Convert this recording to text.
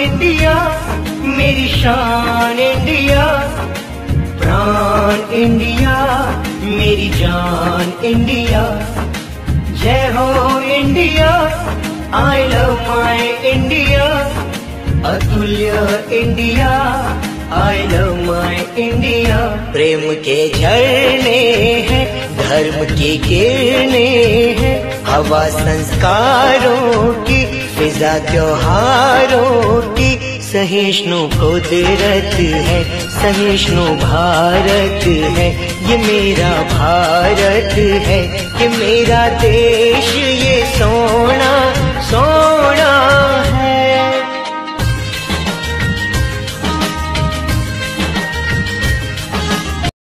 India, मेरी शान India, प्राण इंडिया, मेरी जान इंडिया। जय हो India, I love my India, अतुल्य India, I love my India. प्रेम के झरने हैं, धर्म की किरणें हैं, हवा संस्कारों की, फिजा त्योहारों की। सहिष्णु कुदरत है, सहिष्णु भारत है, ये मेरा भारत है, ये मेरा देश, ये सोना